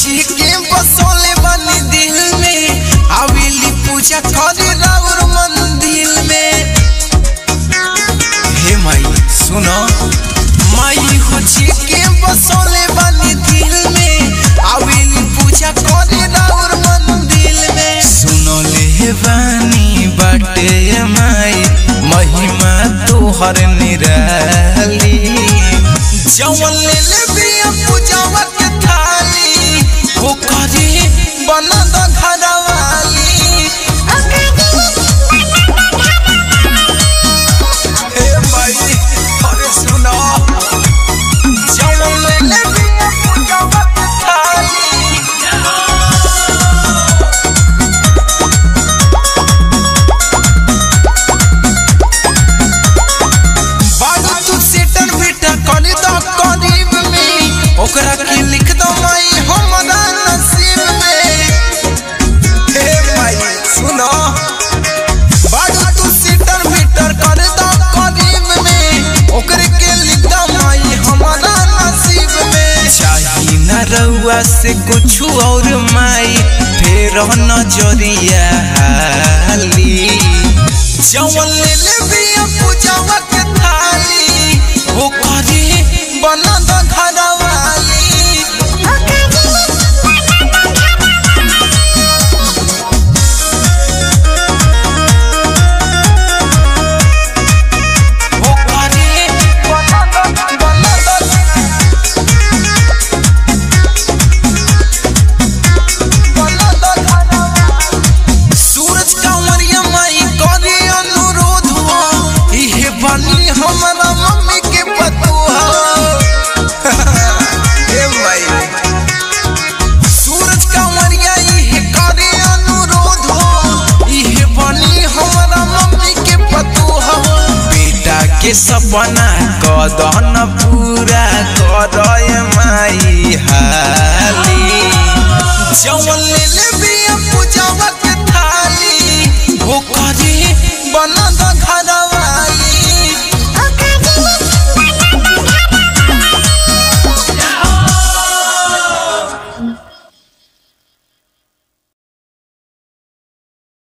खोजी के बसोले बनी दिल में आवेली पूजा करे राउर मंदिर में। हे माई सुनो, माई खोजी के बसोले बनी दिल में आवेली पूजा करे राउर मंदिर में। सुनो ले बानी बाटे माई महिमा तोहर निराली। जवन ले बिया पूजावा के थाली वो करे बना द घरवाली। हे माई अरे सुनो, जवन ले बिया पूजावा के थाली। बाबू तू सेटर बेटा कर द करीब में, ओकरा के लिख दो माई हमरा नसीब में। हे माई सुनो, बाबू तू सेटर बेटा कर द करीब में, ओकरे के लिख दो माई हमरा नसीब में। चाही न रउआ से कुछ और माई फेर नजरिया हाली। जवन ले बिया पूजावा के थाली वो करे बना द घरवाली। वो करे बना द घरवाली। सूरज कांवरिया माई करे अनुरोध हो, इहे बानी हमरा मम्मी के पतुहा। हे माई सूरज कांवरिया इहे करे अनुरोध हो, इहे बानी हमरा मम्मी के पतुहा। बेटा के सपना कदन पूरा करय माई हाली। जवन ले